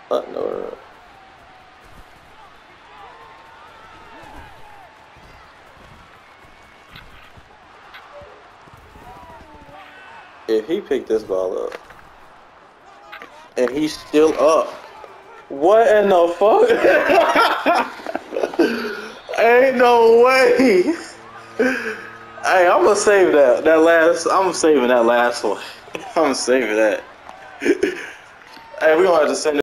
No. If he picked this ball up, and he's still up, what in the fuck? Ain't no way. Hey, I'm gonna save that. I'm saving that last one. I'm saving that. Hey, we gonna have to send